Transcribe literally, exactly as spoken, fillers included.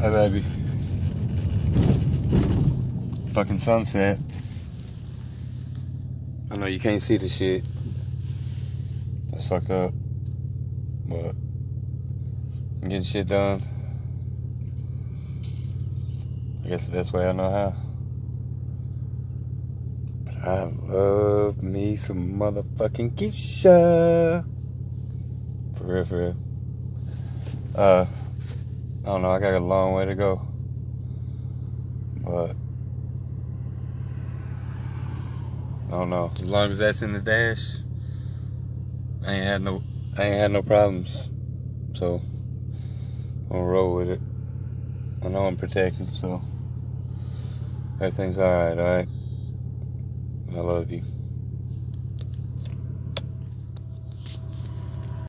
Hey, baby. Fucking sunset. I know you can't see the shit. That's fucked up. But I'm getting shit done. I guess the best way I know how. But I love me some motherfucking Keisha. For real, for real. Uh, I don't know. I got a long way to go. But I don't know. As long as that's in the dash, I ain't had no, I ain't had no problems. So I'm gonna roll with it. I know I'm protecting, so everything's alright, alright? I love you.